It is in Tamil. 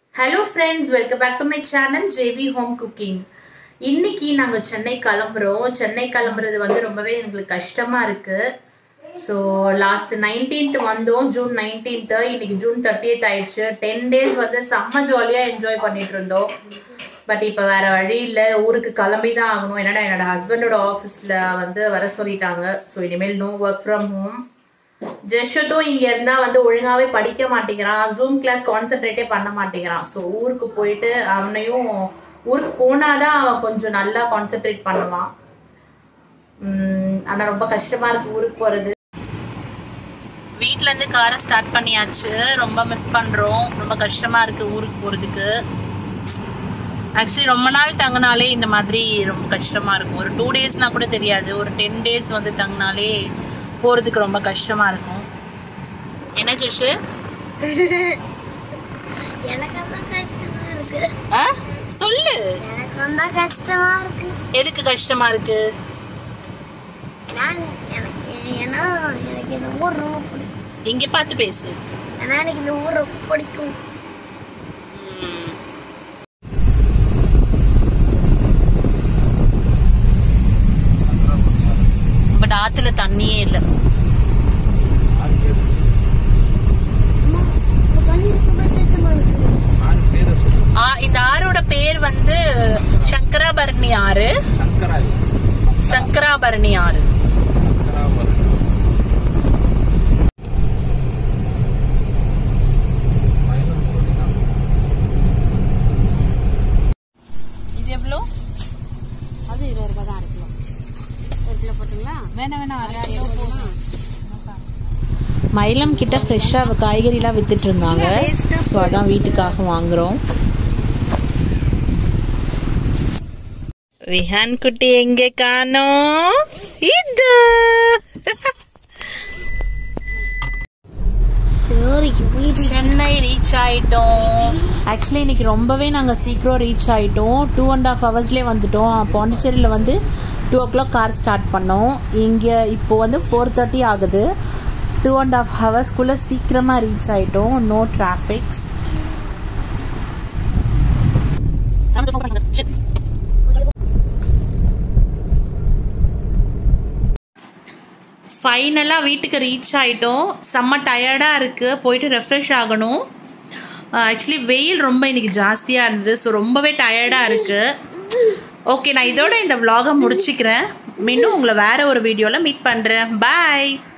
Hello friends, welcome back to my channel JV Home Cooking. இன்னைக்கு நாங்க சென்னை கிளம்புறோம். சென்னை கிளம்புறது வந்து ரொம்பவே எங்களுக்கு கஷ்டமா இருக்கு. So last 19th வந்தோம், June 19th. இன்னைக்கு June 30th ஆயிடுச்சு. 10 days வந்து செம்ம ஜாலியா என்ஜாய் பண்ணிட்டு இருந்தோம். பட் இப்போ வேற வழி இல்ல, ஊருக்கு கிளம்பி தான் ஆகணும். என்னடா என்னோட ஹஸ்பண்டோட ஆஃபீஸ்ல வந்து வர சொல்லிட்டாங்க. ஸோ இனிமேல் நோ ஒர்க் ஃப்ரம் ஹோம். ஜெஷத்தும் இங்க இருந்தா வந்து ஒழுங்காவே படிக்க மாட்டேங்கிறான், ஜூம் கிளாஸ் கான்சென்ட்ரேட்டே பண்ண மாட்டேங்கிறான். ஸோ ஊருக்கு போயிட்டு அவனையும் ஊருக்கு போனாதான் அவன் கொஞ்சம் நல்லா கான்சென்ட்ரேட் பண்ணுவான். ஆனா ரொம்ப கஷ்டமா இருக்கு ஊருக்கு போறது. வீட்ல இருந்து காரை ஸ்டார்ட் பண்ணியாச்சு. ரொம்ப மிஸ் பண்றோம், ரொம்ப கஷ்டமா இருக்கு ஊருக்கு போறதுக்கு. ஆக்சுவலி ரொம்ப நாள் தங்கினாலே இந்த மாதிரி ரொம்ப கஷ்டமா இருக்கும். ஒரு 2 daysனா கூட தெரியாது, ஒரு 10 days வந்து தங்கினாலே போறதுக்கு ரொம்ப கஷ்டமா இருக்கும். என்ன ஜெஷு? எனக்கு தான் கஷ்டமா இருக்கு. சொல்லு. எனக்கு தான் கஷ்டமா இருக்கு. எதுக்கு கஷ்டமா இருக்கு? ஏன்னா எனக்கு இந்த ஊர் ரொம்ப பிடிக்கும். இங்க பார்த்து பேசு. ஏன்னா எனக்கு இந்த ஊர் ரொம்ப பிடிக்கும். பட் ஆத்துல தண்ணியே இல்லை. இந்த ஆறோட பேர் வந்து சங்கராபரணி ஆறு. சங்கராபரணி ஆறு. இது எவ்வளோ? அது 20 ரூபாய் தான் இருக்கு. 1 கிலோ போட்டுங்களா? வேணாம். மயிலம் கிட்ட ஃப்ரெஷ்ஷாக காய்கறிலாம் வித்துட்டு இருந்தாங்க. ஸோ அதான் வீட்டுக்காக வாங்குறோம். விஹான் குட்டி எங்கே காணோம்? இது சென்னை ரீச் ஆயிட்டோம். ஆக்சுவலி இன்னைக்கு ரொம்பவே நாங்கள் சீக்கிரம் ரீச் ஆயிட்டோம். 2.5 hours வந்துட்டோம். பாண்டிச்சேரியில் வந்து 2 o'clock கார் ஸ்டார்ட் பண்ணோம். இங்கே இப்போ வந்து 4:30 ஆகுது. 2.5 hours சீக்கிரமாக ரீச் ஆயிட்டோம். No traffics. ஃபைனலாக வீட்டுக்கு ரீச் ஆகிட்டோம். செம்ம டயர்டாக இருக்குது, போயிட்டு ரெஃப்ரெஷ் ஆகணும். ஆக்சுவலி வெயில் ரொம்ப இன்னைக்கு ஜாஸ்தியாக இருந்தது. ஸோ ரொம்பவே டயர்டாக இருக்குது. ஓகே, நான் இதோட இந்த vlog-ஐ முடிச்சுக்கிறேன். மீண்டும் உங்களை வேற ஒரு வீடியோவில் மீட் பண்ணுறேன். பாய்.